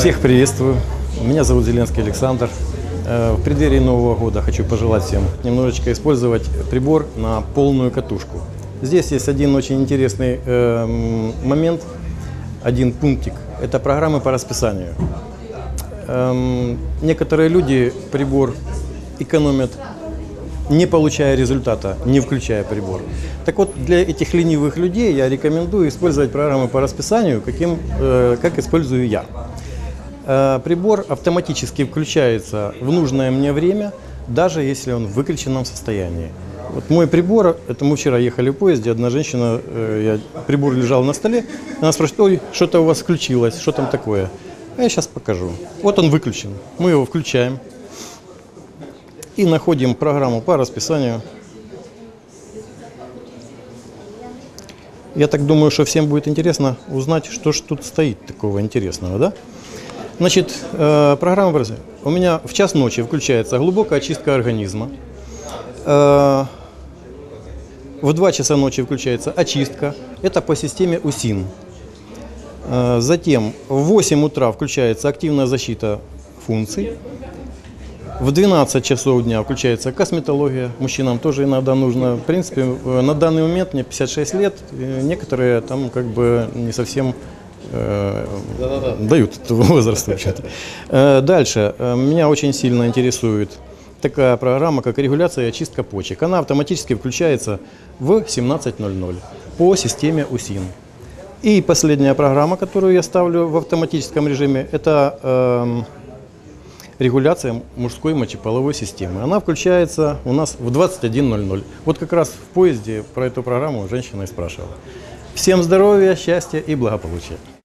Всех приветствую. Меня зовут Зеленский Александр. В преддверии Нового года хочу пожелать всем немножечко использовать прибор на полную катушку. Здесь есть один очень интересный момент, один пунктик. Это программы по расписанию. Некоторые люди прибор экономят, не получая результата, не включая прибор. Так вот, для этих ленивых людей я рекомендую использовать программы по расписанию, как использую я. Прибор автоматически включается в нужное мне время, даже если он в выключенном состоянии. Вот мой прибор, это мы вчера ехали в поезде, одна женщина, прибор лежал на столе, она спрашивает: ой, что-то у вас включилось, что там такое? А я сейчас покажу. Вот он выключен, мы его включаем и находим программу по расписанию. Я так думаю, что всем будет интересно узнать, что ж тут стоит такого интересного, да? Значит, программа у меня в час ночи включается глубокая очистка организма. В 2 часа ночи включается очистка. Это по системе УСИН. Затем в 8 утра включается активная защита функций. В 12 часов дня включается косметология. Мужчинам тоже иногда нужно. В принципе, на данный момент мне 56 лет. Некоторые там как бы не совсем дают возраст вообще-то. Дальше. Меня очень сильно интересует такая программа, как регуляция и очистка почек. Она автоматически включается в 17:00 по системе УСИН. И последняя программа, которую я ставлю в автоматическом режиме, это регуляция мужской мочеполовой системы. Она включается у нас в 21:00. Вот как раз в поезде про эту программу женщина и спрашивала. Всем здоровья, счастья и благополучия.